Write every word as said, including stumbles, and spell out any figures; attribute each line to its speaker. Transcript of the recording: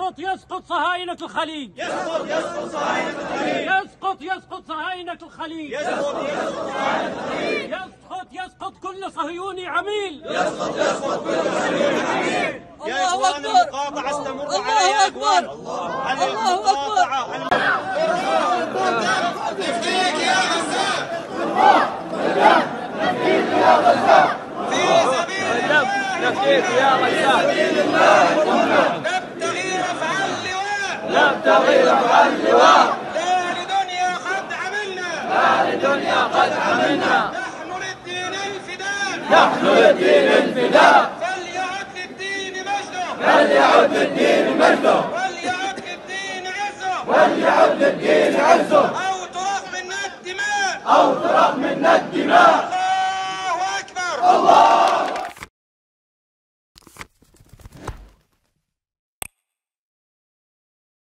Speaker 1: يسقط يسقط صهاينة الخليج.
Speaker 2: يسقط يسقط صهاينة الخليج.
Speaker 1: يسقط يسقط صهاينة الخليج.
Speaker 2: يسقط يسقط صهاينة الخليج.
Speaker 1: يسقط يسقط كل صهيوني عميل.
Speaker 2: يسقط يسقط كل صهيوني عميل. يا إخوان المقاطعة استمروا عليها يا إخوان. المقاطعة
Speaker 3: نفديك يا غزال.
Speaker 2: نفديك يا غزال. في سبيل الله. نفديك يا غزال. نبتغي رفع اللواء. نبتغي رفع اللواء. لا لدنيا قد عملنا. لا لدنيا قد عملنا. نحن للدين الفداء. نحن للدين الفداء. فليعد للدين مجده. فليعد للدين مجده. وليعد للدين عزه. وليعد للدين عزه. أو ترق منا الدماء. أو ترق منا الدماء. الله أكبر. الله